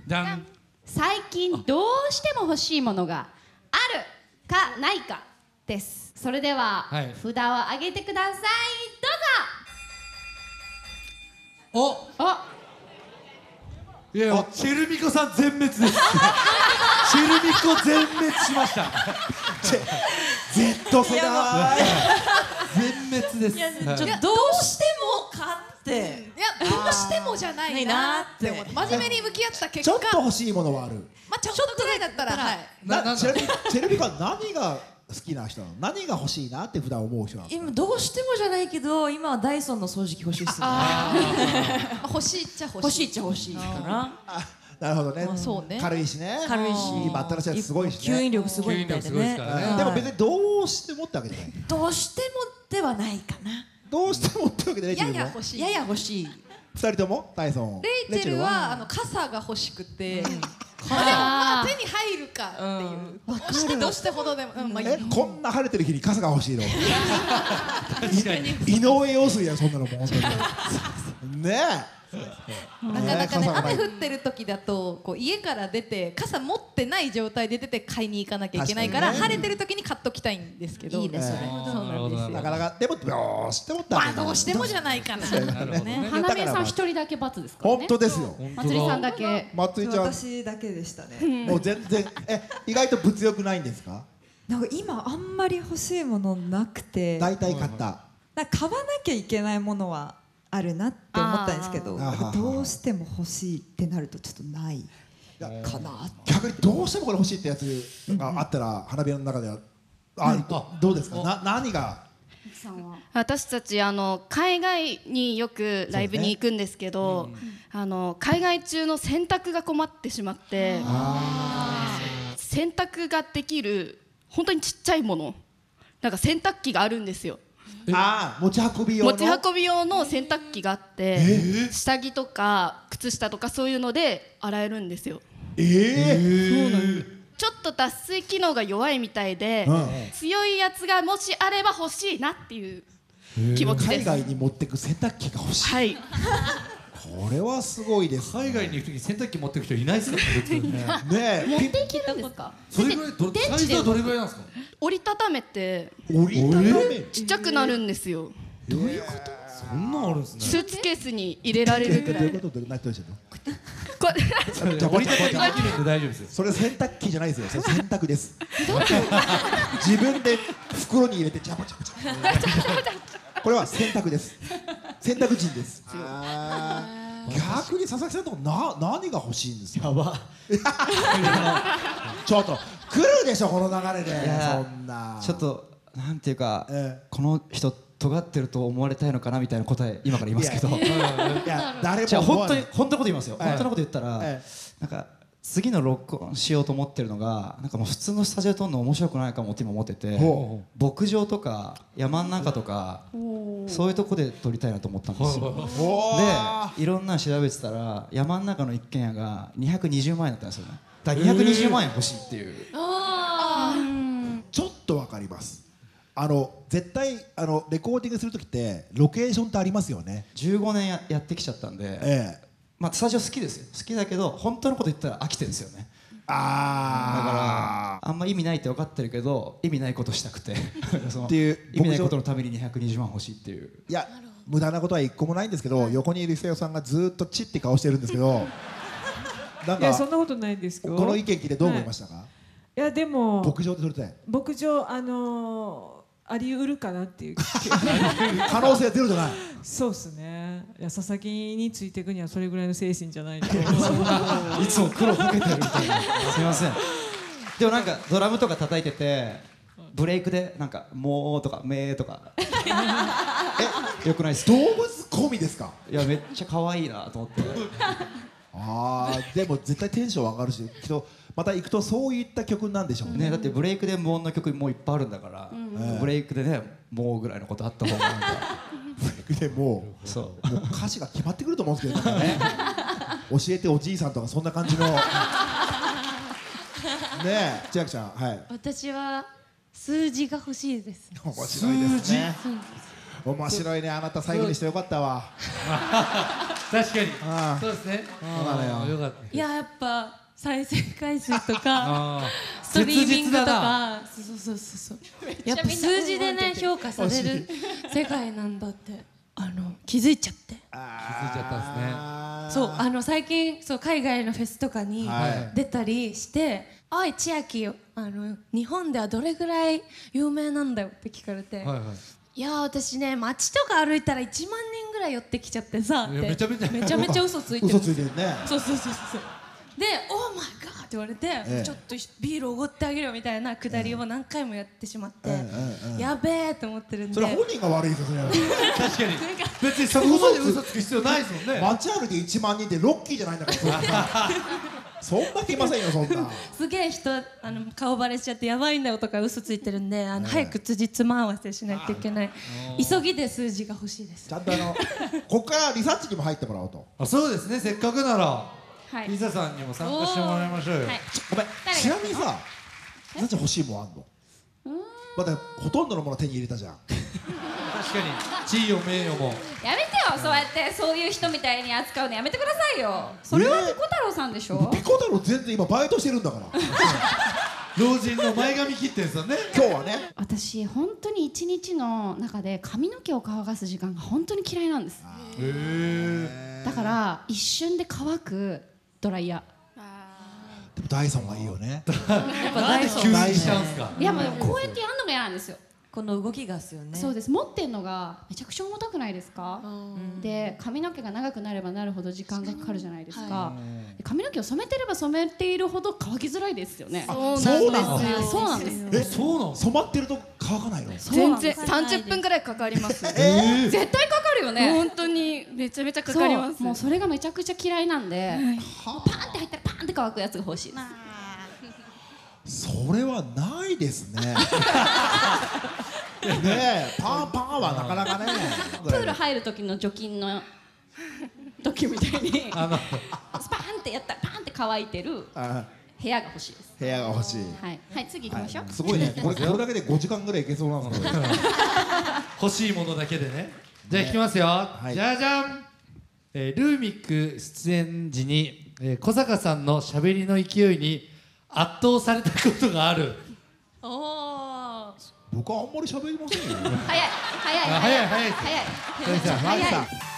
じゃん。 最近どうしても欲しいものがあるかないかです。それでは、 はい、 札を上げてください。 どうぞ。お、あ、いや、チェルミコさん全滅です。チェルミコ全滅しました。 Z 世代全滅です。 いや、どうしてもかって、 いや、どうしてもじゃないなって思って、真面目に向き合った結果、 ちょっと欲しいものはある。 まあちょっとぐらいだったら、はい。 チェルミコは何が好きな人なの？何が欲しいなって普段思う人なの？ 今どうしてもじゃないけど、今はダイソンの掃除機欲しいっすね。 欲しいっちゃ欲しい。 欲しいっちゃ欲しいかな。 なるほどね。 そうね。 軽いしね。 軽いし、 今新しいやつすごいしね。 吸引力すごいみたいでね。 でも別にどうしてもってわけじゃない。 どうしてもではないかな。 どうしてもってわけじゃないけども。 やや欲しい。 やや欲しい。 二人ともダイソン。 レイチェルは傘が欲しくて、まあ手に入るかっていう。どうしてほどでも、 こんな晴れてる日に傘が欲しいの。井上陽水やそんなのも本当に。ねえ。 なかなかね、雨降ってる時だとこう家から出て傘持ってない状態で出て買いに行かなきゃいけないから、晴れてる時に買っときたいんですけど。 いいねそれ。 そうなんですよ。 なかなかでもどうしてもってわけじゃない。 まあどうしてもじゃないかな。 花見さん一人だけ罰ですからね。 本当ですよ。 まつりさんだけ。 まつりちゃん。 私だけでしたね。 もう全然意外と物欲ないんですか？ なんか今あんまり欲しいものなくて。 大体買った。 なんか買わなきゃいけないものはあるなって思ったんですけど、どうしても欲しいってなるとちょっとないかな。 逆にどうしてもこれ欲しいってやつがあったら花火の中ではどうですか？何が？ 私たち海外によくライブに行くんですけど、海外中の洗濯が困ってしまって、洗濯ができる本当にちっちゃいもの、なんか洗濯機があるんですよ。 持ち運び用の洗濯機があって、下着とか靴下とかそういうので洗えるんですよ。そうなんです。ちょっと脱水機能が弱いみたいで、強いやつがもしあれば欲しいなっていう気持ちです。 海外に持ってく洗濯機が欲しい。 はい。 これはすごいです。 海外に行く時に洗濯機持ってく人いないですか？ ね。 持っていけるんですか？ それぐらいサイズはどれぐらいなんですか？ 折りたためてちっちゃくなるんですよ。 どういうこと？そんなんあるんですね。 スーツケースに入れられるぐらい。 どういうこと？何としてるの？ 折りたたみできるんで大丈夫ですよ。 それ洗濯機じゃないですよ。それ洗濯です。自分で袋に入れてジャバジャバジャバ。これは洗濯です。洗濯陣です。逆に佐々木さんとこ何が欲しいんですか？ やば。 ちょっと来るでしょこの流れで。そんな。 ちょっとなんていうか、この人尖ってると思われたいのかなみたいな答え今から言いますけど。いや誰も本当のこと言いますよ。本当のこと言ったらなんか。次の録音しようと思ってるのがなんかもう普通のスタジオで撮るの面白くないかもって今思ってて、牧場とか山の中とかそういうとこで撮りたいなと思ったんですよ。でいろんなの調べてたら山の中の一軒家が220万円だったんですよね。だから220万円欲しいっていう。 ちょっとわかります。絶対レコーディングする時ってロケーションってありますよね。 15年やってきちゃったんで。まあスタジオ好きですよ。好きだけど本当のこと言ったら飽きてるんですよね。だからあんま意味ないって分かってるけど意味ないことしたくてっていう意味ないことのために220万欲しいっていう。 いや無駄なことは一個もないんですけど、横にいる久代さんがずっとチッて顔してるんですけど、 いやそんなことないんですけど。 この意見聞いてどう思いましたか？ いやでも牧場で撮りたい。 牧場あり得るかなっていう可能性はゼロじゃない。 そうですね。いや佐々木についていくにはそれぐらいの精神じゃないと。 いつも苦労かけてるみたいな。すみません。でもなんかドラムとか叩いててブレイクでなんかもうとかめーとかよくないですか？ 動物込みですか？ いやめっちゃ可愛いなと思って。 でも絶対テンション上がるし、きっとまた行くとそういった曲なんでしょうね。 だってブレイクで無音の曲もういっぱいあるんだから、ブレイクでねもうぐらいのことあった方がなんかブレイクでもう歌詞が決まってくると思うんですけどね。教えておじいさんとかそんな感じのねえ。千秋ちゃん。はい。 私は数字が欲しいです。 面白いですね。面白いね。あなた最後にしてよかったわ。 確かにあーそうですね。 そうなのよよかった。 いややっぱ再生回数とかあストリーミングと切実だかそうやっぱ数字でね評価される世界なんだって気づいちゃって気づいちゃったんですね。 そう最近そう海外のフェスとかにはい出たりして「おい千秋日本ではどれぐらい有名なんだよ」って聞かれてはいはい。 いや私ね街とか歩いたら1万人ぐらい寄ってきちゃってさっていやめちゃめちゃ嘘ついてる嘘ついてるね。 そうで「オーマイガー」って言われて、 えちょっとビールおごってあげるよみたいなくだりを何回もやってしまって、やべえと思ってるんでそれは本人が悪いですよね。 確かに。別にそこまで嘘つく必要ないですもんね。 街歩いて1万人ってロッキーじゃないんだからそんな来ませんよそんな。 すげえ人顔バレしちゃってやばいんだよとか嘘ついてるんで早く辻褄合わせしないといけない急ぎで数字が欲しいです。 ちゃんとここからリサーチにも入ってもらおうと。 あ、そうですね。せっかくならはいリサさんにも参加してもらいましょうよ。 はいごめん、ちなみにさ、リサちゃん欲しいもんあんの？まだほとんどのもの手に入れたじゃん。 確かに地位を名誉も。 やめてよ、そうやってそういう人みたいに扱うのやめてくださいよ。それはピコ太郎さんでしょ。 ピコ太郎全然今バイトしてるんだから老人の前髪切ってんすよね。 今日はね。 私本当に一日の中で髪の毛を乾かす時間が本当に嫌いなんです。だから一瞬で乾くドライヤでもダイソンがいいよね。 なんで急にしちゃうんすか。 ー。いやもうでもこうやってやるのが嫌なんですよ。 この動きがですよね。 そうです。持ってんのがめちゃくちゃ重たくないですか。で髪の毛が長くなればなるほど時間がかかるじゃないですか。で髪の毛を染めてれば染めているほど乾きづらいですよね。 そうなの。 そうなんです。 そうなの。 染まってると乾かないの？ 全然30分くらいかかります。 絶対かかるよね。 本当にめちゃめちゃかかります。 もうそれがめちゃくちゃ嫌いなんで、パンって入ったらパンって乾くやつが欲しいです。 それはないですね。ねえ、パンはなかなかね。 プール入る時の除菌の時みたいにスパンってやったらパンって乾いてる部屋が欲しいです。 部屋が欲しい。 はいはい、次行きましょう。 すごいね。これだけで5時間ぐらいいけそうなんですけど。 欲しいものだけでね。じゃあいきますよ。じゃじゃん。ルーミック出演時に小坂さんの喋りの勢いに圧倒されたことがある。 僕はあんまり喋りませんよ。 早い早い早い早い早い。